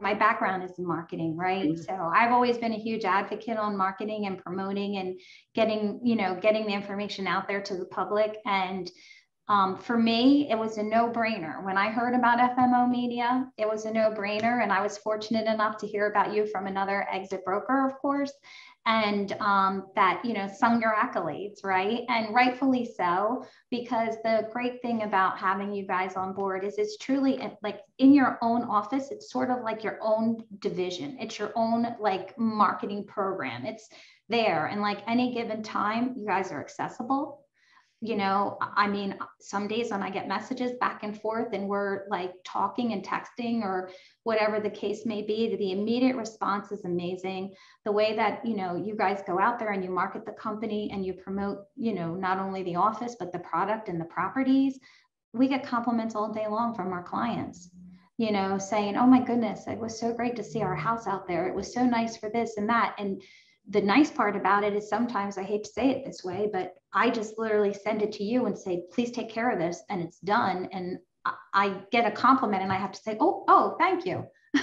my background is in marketing, right? So I've always been a huge advocate on marketing and promoting and getting, getting the information out there to the public. And for me, it was a no-brainer. When I heard about FMO Media, it was a no-brainer. And I was fortunate enough to hear about you from another exit broker, of course, and that, sung your accolades, right? And rightfully so, because the great thing about having you guys on board is it's truly like in your own office, it's sort of like your own division. It's your own like marketing program. It's there. And like any given time, you guys are accessible. I mean, some days when I get messages back and forth and we're like talking and texting or whatever the case may be, the immediate response is amazing. The way that, you guys go out there and you market the company and you promote, not only the office, but the product and the properties, we get compliments all day long from our clients, saying, oh my goodness, it was so great to see our house out there. It was so nice for this and that. And the nice part about it is sometimes I hate to say it this way, but I just literally send it to you and say, please take care of this. And it's done. And I get a compliment and I have to say, oh, thank you,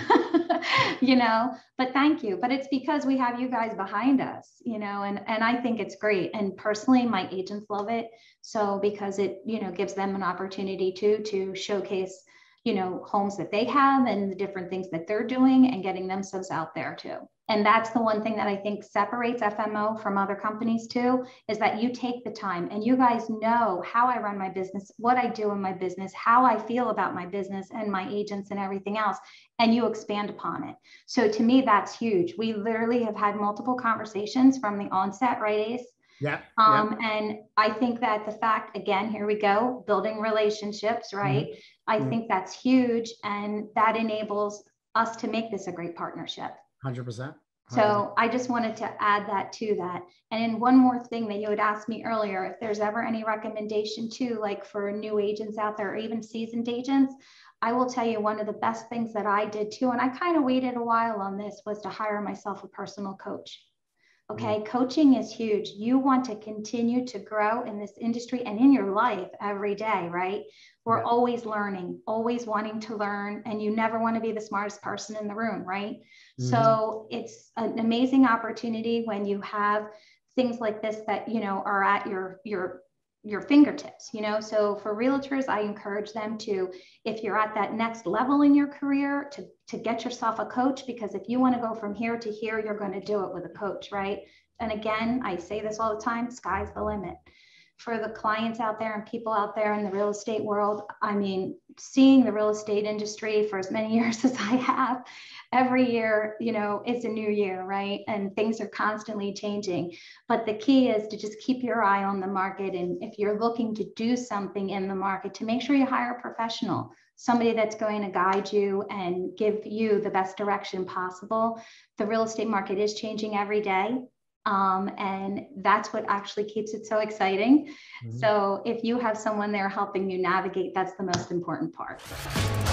but thank you. But it's because we have you guys behind us, and I think it's great. And personally, my agents love it. So because it, gives them an opportunity to showcase, homes that they have and the different things that they're doing and getting themselves out there too. And that's the one thing that I think separates FMO from other companies too, is that you take the time and you guys know how I run my business, what I do in my business, how I feel about my business and my agents and everything else, and you expand upon it. So to me, that's huge. We literally have had multiple conversations from the onset, right, Ace? Yeah. And I think that the fact, again, here we go, building relationships, right? I think that's huge. And that enables us to make this a great partnership. 100%. So I just wanted to add that to that. And then one more thing that you had asked me earlier, if there's ever any recommendation too, like for new agents out there, or even seasoned agents, I will tell you one of the best things that I did too, and I kind of waited a while on this, was to hire myself a personal coach. Okay, coaching is huge. You want to continue to grow in this industry and in your life every day, right? We're always learning, always wanting to learn, and you never want to be the smartest person in the room, right? So it's an amazing opportunity when you have things like this that, are at your fingertips, So for realtors, I encourage them to, if you're at that next level in your career, to get yourself a coach, because if you want to go from here to here, you're going to do it with a coach, right? And again, I say this all the time, sky's the limit. For the clients out there and people out there in the real estate world, I mean, seeing the real estate industry for as many years as I have, every year, it's a new year, right? And things are constantly changing. But the key is to just keep your eye on the market. And if you're looking to do something in the market, to make sure you hire a professional, somebody that's going to guide you and give you the best direction possible. The real estate market is changing every day. And that's what actually keeps it so exciting. So if you have someone there helping you navigate, that's the most important part.